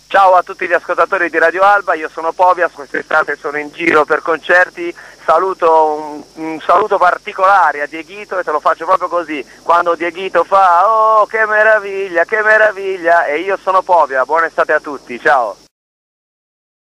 Ciao a tutti gli ascoltatori di Radio Alba, io sono Povias, quest'estate sono in giro per concerti, un saluto particolare a Dieghito e te lo faccio proprio così, quando Dieghito fa "oh che meraviglia" e io sono Povia, buona estate a tutti, ciao!